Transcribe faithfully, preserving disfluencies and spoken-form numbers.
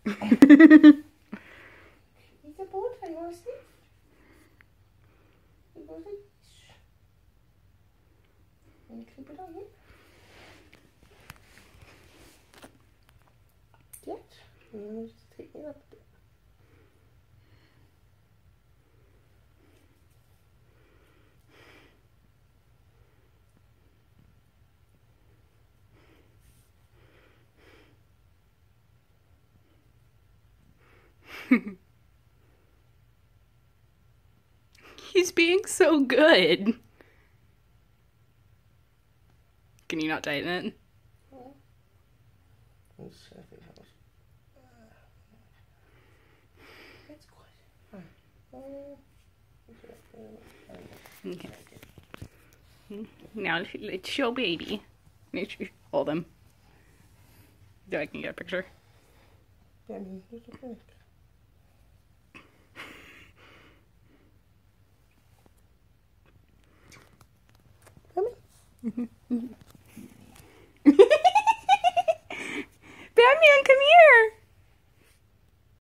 He's a board, you want to sleep? You want to sleep? Can you keep it on here? Yes. And then we'll just take it up a bit. He's being so good. Can you not tighten it? Let's see if it helps. That's quite fine. Okay. Now let's show baby. Make sure you hold him. So I can get a picture. Yeah, I mean, here's the thing. Come in.